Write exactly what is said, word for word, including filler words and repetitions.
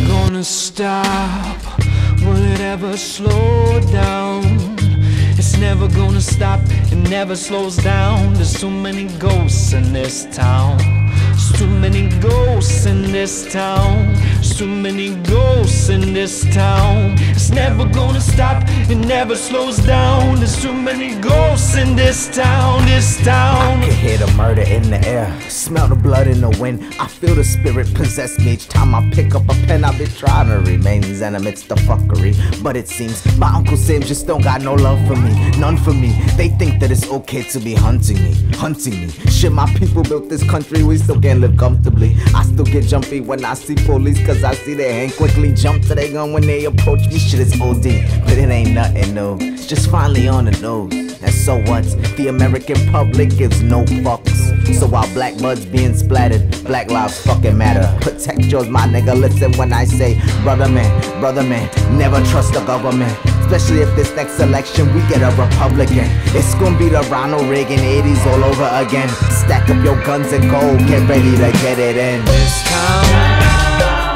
gonna stop? Will it ever slow down? It's never gonna stop, it never slows down. There's too many ghosts in this town. There's too many ghosts in this town. There's too many ghosts in this town. It's never gonna stop, it never slows down. There's too many ghosts in this town, this town. I can hear the murder in the air, smell the blood in the wind. I feel the spirit possess me each time I pick up a pen. I've been trying to remain zen amidst the fuckery, but it seems my Uncle Sam just don't got no love for me, none for me. They think that it's okay to be hunting me, hunting me. Shit, my people built this country, we still can't live comfortably. I still get jumpy when I see police, cause I see their hand quickly jump to their gun when they approach me. Shit is O D, but it ain't nothing new. It's just finally on the news. And so what? The American public gives no fucks. So while black blood's being splattered, black lives fucking matter. Protect yours, my nigga, listen when I say brother man, brother man, never trust the government. Especially if this next election we get a Republican. It's gonna be the Ronald Reagan eighties all over again. Stack up your guns and go, get ready to get it in. This town